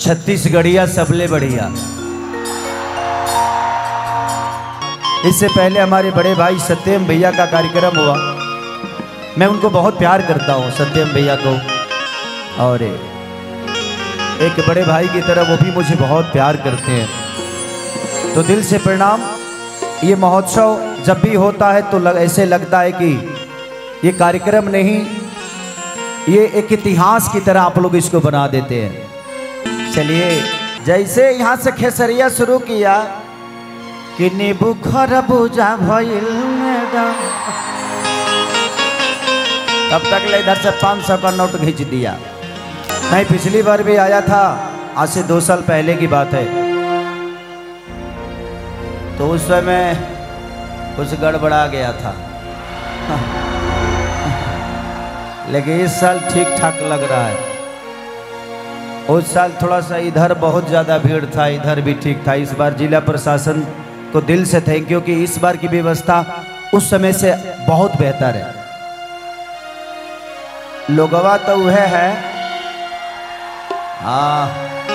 छत्तीसगढ़िया सबले बढ़िया। इससे पहले हमारे बड़े भाई सत्यम भैया का कार्यक्रम हुआ। मैं उनको बहुत प्यार करता हूँ, सत्यम भैया को, और एक बड़े भाई की तरह वो भी मुझे बहुत प्यार करते हैं। तो दिल से प्रणाम। ये महोत्सव जब भी होता है तो ऐसे लगता है कि ये कार्यक्रम नहीं, ये एक इतिहास की तरह आप लोग इसको बना देते हैं। चलिए, जैसे यहाँ से खेसरिया शुरू किया कि नींबू खरबूजा भइल मैडम, तब तक ले इधर से 500 का नोट खींच दिया। नहीं, पिछली बार भी आया था, आज से 2 साल पहले की बात है। तो उस समय कुछ गड़बड़ा गया था लेकिन इस साल ठीक ठाक लग रहा है। उस साल थोड़ा सा इधर बहुत ज़्यादा भीड़ था, इधर भी ठीक था। इस बार जिला प्रशासन को दिल से थैंक यू कि इस बार की व्यवस्था उस समय से बहुत बेहतर है। लोगवा तो वह है, हाँ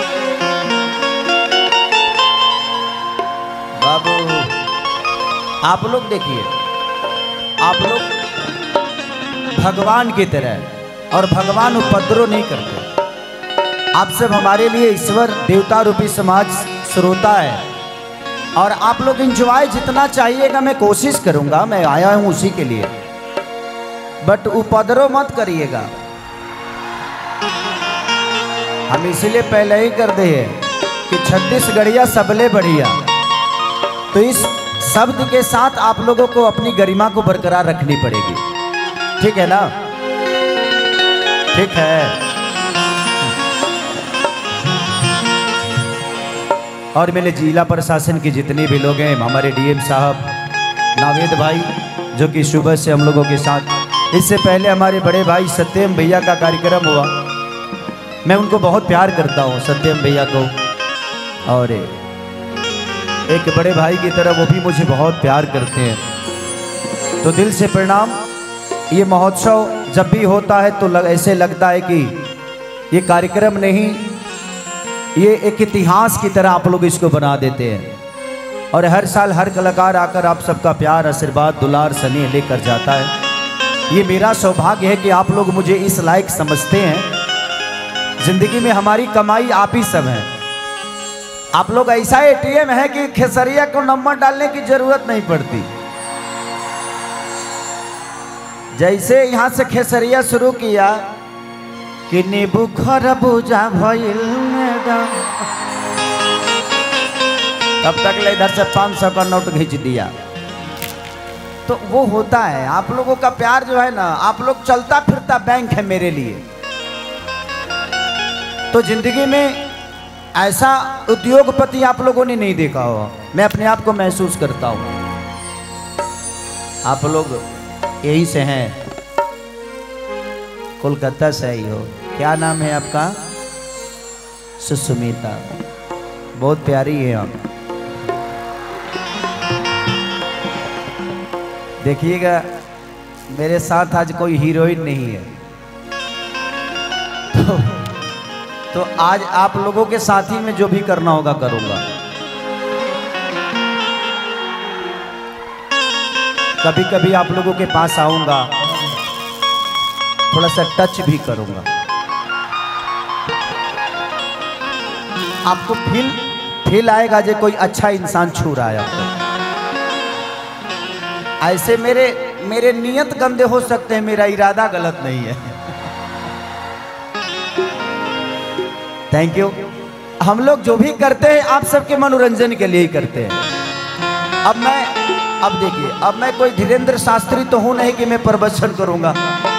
बाबू, आप लोग देखिए, आप लोग भगवान की तरह, और भगवान उपद्रव नहीं करते। आप सब हमारे लिए ईश्वर देवता रूपी समाज श्रोता है, और आप लोग एंजॉय जितना चाहिएगा मैं कोशिश करूंगा, मैं आया हूं उसी के लिए, बट उपद्रव मत करिएगा। हम इसीलिए पहले ही कर दे कि छत्तीसगढ़िया सबले बढ़िया। तो इस शब्द के साथ आप लोगों को अपनी गरिमा को बरकरार रखनी पड़ेगी, ठीक है ना? ठीक है। और मेरे जिला प्रशासन के जितने भी लोग हैं, हमारे डीएम साहब नावेद भाई जो कि सुबह से हम लोगों के साथ, इससे पहले हमारे बड़े भाई सत्यम भैया का कार्यक्रम हुआ। मैं उनको बहुत प्यार करता हूँ, सत्यम भैया को, और एक बड़े भाई की तरह वो भी मुझे बहुत प्यार करते हैं। तो दिल से प्रणाम। ये महोत्सव जब भी होता है तो ऐसे लगता है कि ये कार्यक्रम नहीं, ये एक इतिहास की तरह आप लोग इसको बना देते हैं। और हर साल हर कलाकार आकर आप सबका प्यार, आशीर्वाद, दुलार, स्नेह लेकर जाता है। ये मेरा सौभाग्य है कि आप लोग मुझे इस लायक समझते हैं। जिंदगी में हमारी कमाई आप ही सब हैं। आप लोग ऐसा एटीएम है कि खेसरिया को नंबर डालने की जरूरत नहीं पड़ती। जैसे यहाँ से खेसरिया शुरू किया कि नींबू खरबूजा भइल मैडम, तब तक ले इधर से 500 का नोट खींच दिया। तो वो होता है, आप लोगों का प्यार जो है ना, आप लोग चलता फिरता बैंक है मेरे लिए। तो जिंदगी में ऐसा उद्योगपति आप लोगों ने नहीं देखा होगा, मैं अपने आप को महसूस करता हूँ। आप लोग यही से हैं, कोलकाता से ही हो। क्या नाम है आपका? सुष्मिता, बहुत प्यारी है आप। देखिएगा, मेरे साथ आज कोई हीरोइन नहीं है, तो आज आप लोगों के साथ ही में जो भी करना होगा करूंगा। कभी कभी आप लोगों के पास आऊंगा, थोड़ा सा टच भी करूंगा, आपको फील आएगा जो कोई अच्छा इंसान छू रहा है आपको। ऐसे मेरे नियत गंदे हो सकते हैं, मेरा इरादा गलत नहीं है। Thank you. हम लोग जो भी करते हैं आप सबके मनोरंजन के लिए ही करते हैं। अब देखिए, अब मैं कोई धीरेन्द्र शास्त्री तो हूं नहीं कि मैं प्रवचन करूंगा।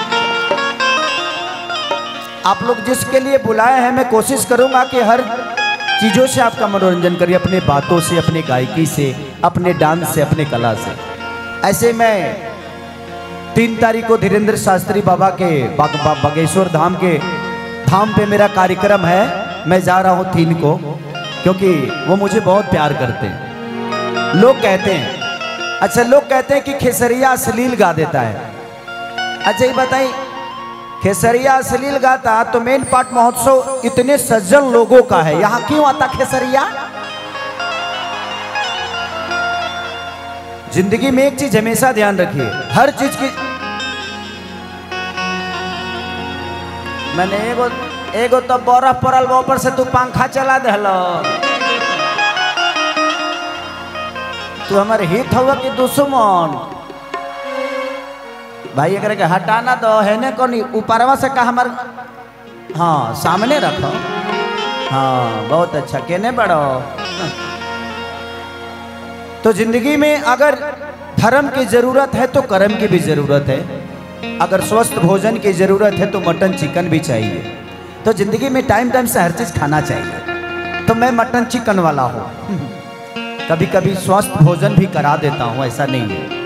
आप लोग जिसके लिए बुलाए हैं, मैं कोशिश करूंगा कि हर चीजों से आपका मनोरंजन करिए, अपने बातों से, अपनी गायकी से, अपने डांस से, अपने कला से। ऐसे मैं 3 तारीख को धीरेन्द्र शास्त्री बाबा के बागेश्वर धाम के धाम पे मेरा कार्यक्रम है। मैं जा रहा हूँ 3 को, क्योंकि वो मुझे बहुत प्यार करते हैं। लोग कहते हैं, अच्छा लोग कहते हैं कि खेसरिया अश्लील गा देता है। अच्छा ये बताइए, खेसरिया अश्लील गाता तो मेन पार्ट महोत्सव इतने सज्जन लोगों का है, यहाँ क्यों आता खेसरिया? जिंदगी में एक चीज हमेशा ध्यान रखिए, हर चीज की मैंने एगो तो बर्फ पड़ल ऊपर से तू पंखा चला दहलो, तू हमारे हित हुआ कि दुश्मन भाई, अगर के हटाना दो है ने कोनी ऊपरवा से का हमार हाँ सामने रखो, हाँ बहुत अच्छा केने बढ़ो। तो जिंदगी में अगर धर्म की जरूरत है तो कर्म की भी जरूरत है, अगर स्वस्थ भोजन की जरूरत है तो मटन चिकन भी चाहिए। तो जिंदगी में टाइम टाइम से हर चीज खाना चाहिए। तो मैं मटन चिकन वाला हूँ, कभी कभी स्वस्थ भोजन भी करा देता हूँ, ऐसा नहीं है।